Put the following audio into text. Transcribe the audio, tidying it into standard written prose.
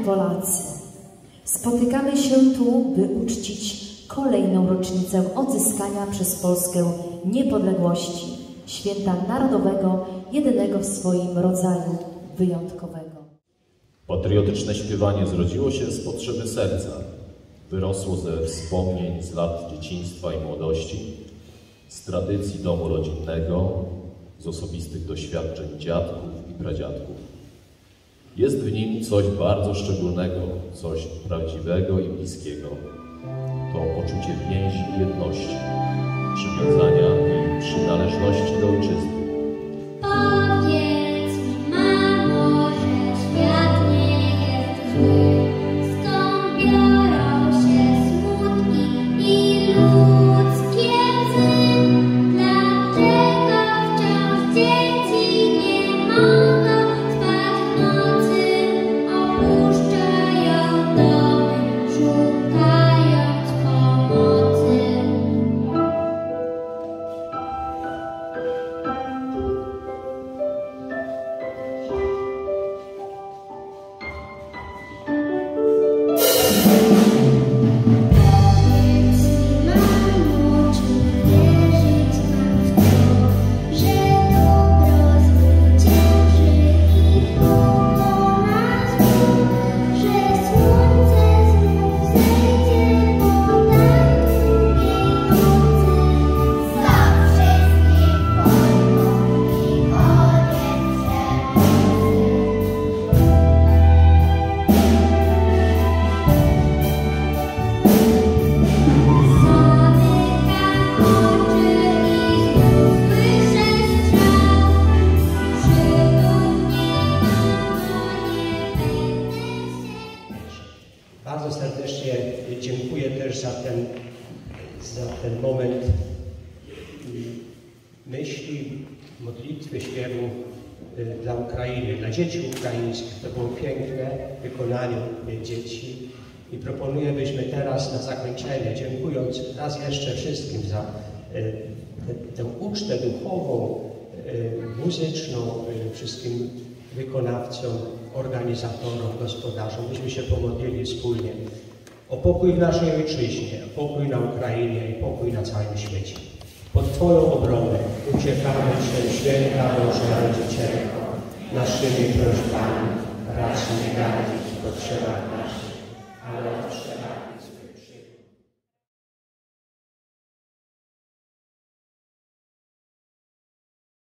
Polacy, spotykamy się tu, by uczcić kolejną rocznicę odzyskania przez Polskę niepodległości, święta narodowego, jedynego w swoim rodzaju, wyjątkowego. Patriotyczne śpiewanie zrodziło się z potrzeby serca, wyrosło ze wspomnień z lat dzieciństwa i młodości, z tradycji domu rodzinnego, z osobistych doświadczeń dziadków i pradziadków. Jest w nim coś bardzo szczególnego, coś prawdziwego i bliskiego. To poczucie więzi i jedności, przywiązania i przynależności do ojczyzny. Powiedz mi, mamo, że świat nie jest zły, skąd biorą się smutki i ludzkie łzy. Dlaczego wciąż dzieci nie mogą spać w nocy, opuszczają domy, szukając pomocy? Bardzo serdecznie dziękuję też za ten moment myśli, modlitwy, śpiewu dla Ukrainy, dla dzieci ukraińskich. To było piękne wykonanie dzieci i proponuję, byśmy teraz na zakończenie, dziękując raz jeszcze wszystkim za tę ucztę duchową, muzyczną, wszystkim wykonawcom, organizatorom, gospodarzom, byśmy się pomodlili wspólnie o pokój w naszej ojczyźnie, o pokój na Ukrainie i pokój na całym świecie. Pod Twoją obronę uciekamy Cię, święta Boża Rodzicielko, naszymi prośbami, racz nie gardzić w potrzebach naszych, ale otrzymaj